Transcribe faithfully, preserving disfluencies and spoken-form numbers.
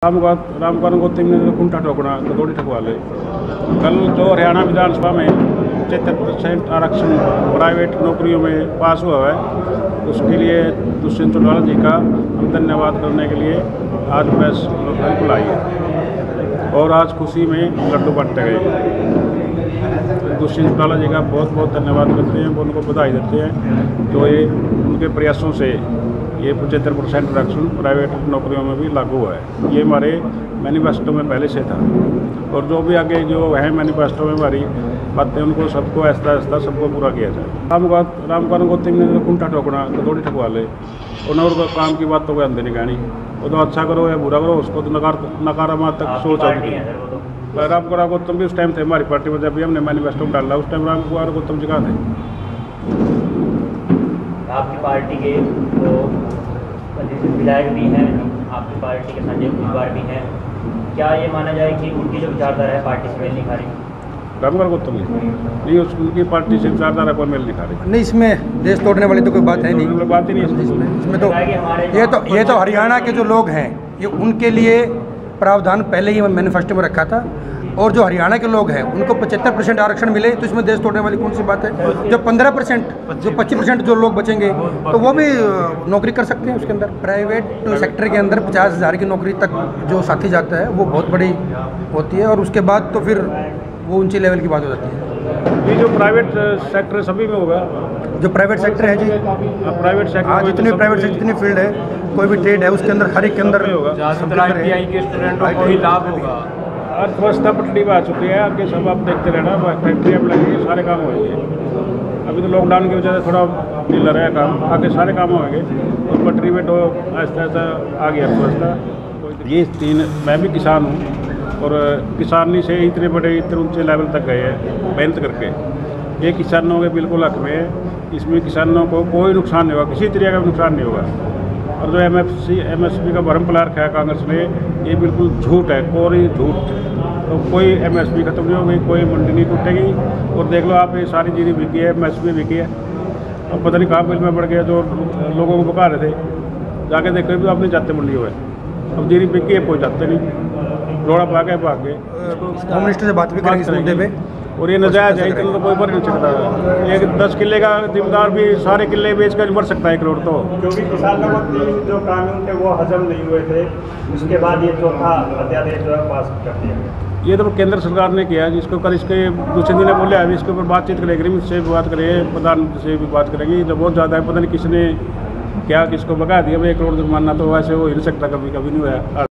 रामकरण गौतम ने कुंठा ठोकना कदौड़ी ठकवा ले। कल जो हरियाणा विधानसभा में पचहत्तर परसेंट आरक्षण प्राइवेट नौकरियों में पास हुआ है, उसके लिए दुष्यंत चौटाला जी का हम धन्यवाद करने के लिए आज प्रेस कॉन्फ्रेंस बुलाई है और आज खुशी में लड्डू बांटे गए। दुष्यंत चौटाला जी का बहुत बहुत धन्यवाद करते हैं, उनको बधाई देते हैं। तो ये उनके प्रयासों से ये पचहत्तर परसेंट आरक्षण प्राइवेट नौकरियों में भी लागू हुआ है। ये हमारे मैनिफेस्टो में पहले से था और जो भी आगे जो है मैनिफेस्टो में हमारी बातें, उनको सबको आहिस्ता आहिस्ता सबको पूरा किया जाए। राम रामकरण गौतम ने कुंठा ठोकना कदौड़ी ठकवा ले और और काम की बातों को अंदर नहीं कहनी। वो तो अच्छा करो या बुरा करो, उसको तो नकार नकारात्मक सोच आती है। रामकरण गौतम भी उस टाइम थे हमारी पार्टी में, जब भी हमने मैनिफेस्टो में डाला उस टाइम रामकुमार गौतम जी कहाँ थे। आपकी पार्टी के तो विधायक भी हैं, आपकी पार्टी के संजय उम्मीदवार भी हैं, क्या ये माना जाए कि उनकी जो विचारधारा है पार्टी से मेल नहीं खा रही? रामकुमार गौतम नहीं, उनकी पार्टी से विचारधारा पर मेल नहीं खा रही। नहीं, इसमें देश तोड़ने वाली तो कोई बात है नहीं, बात ही नहीं इसमें इसमें तो ये तो ये तो हरियाणा के जो लोग हैं, ये उनके लिए प्रावधान पहले ही मैनिफेस्टो में रखा था। और जो हरियाणा के लोग हैं उनको पचहत्तर परसेंट आरक्षण मिले, तो इसमें देश तोड़ने वाली कौन सी बात है। जो पंद्रह परसेंट जो पच्चीस परसेंट जो लोग बचेंगे तो वो भी नौकरी कर सकते हैं उसके अंदर। प्राइवेट सेक्टर के अंदर पचास हज़ार की नौकरी तक जो साथी जाता है वो बहुत बड़ी होती है और उसके बाद तो फिर वो ऊंची लेवल की बात हो जाती है। ये जो प्राइवेट सेक्टर सभी में होगा, जो प्राइवेट सेक्टर है जी, प्राइवेट सेक्टर हाँ, जितनी प्राइवेट सेक्टर जितनी फील्ड है, कोई भी ट्रेड है उसके अंदर हर एक के अंदर होगा। अर्थव्यवस्था पटड़ी में आ चुकी है, आगे सब आप देखते रहना, फैक्ट्रियाँ लगेंगी, सारे काम होंगे। अभी तो लॉकडाउन की वजह से थोड़ा ढीला रहा काम, आगे सारे काम होंगे और पटरी में तो आहिस्ता आहिस्ता आ गया अर्थव्यवस्था। ये तीन, मैं भी किसान हूँ और किसानी से इतने बड़े इतने ऊंचे लेवल तक गए हैं मेहनत करके। ये किसानों के बिल्कुल हक में है, इसमें किसानों को कोई नुकसान नहीं होगा, किसी तरीके का नुकसान नहीं होगा। और जो M F C M S P का भरम पला रखा है कांग्रेस ने, ये बिल्कुल झूठ है, कोई झूठ। तो कोई एम एस पी खत्म नहीं होगी, कोई मंडी नहीं टूटेगी। और देख लो आप, ये सारी चीज़ें बिकी है, एम एस पी बिकी है। अब पता नहीं कहाँ बिल में बढ़ गया, जो लोगों को बका रहे थे जाके देखो भी आप नहीं जाते मंडी हुए। अब जीरी बिकी है, कोई जाते नहीं, रोड़ा भाग गए भाग गए। होम मिनिस्टर से बात भी करेंगे इस मुद्दे पे। और ये नजायज है, इतना तो कोई पर नहीं सकता। एक दस किले का जिम्मेदार भी सारे किले बेच कर मर सकता है एक करोड़ तो। क्योंकि किसानों को जो कानून थे वो हजम नहीं हुए थे, उसके बाद ये चौथा अध्यादेश जो है पास कर दिया। ये तो केंद्र सरकार ने किया, जिसके ऊपर इसके दूसरे दिन बोले अभी इसके ऊपर बातचीत करेंगे, से भी बात करेंगे, प्रधानमंत्री से भी बात करेंगे। जब बहुत ज़्यादा है, पता नहीं किसने क्या किसको बगा दिया। एक करोड़ जुर्माना तो वैसे हो ही नहीं सकता, कभी कभी नहीं हुआ।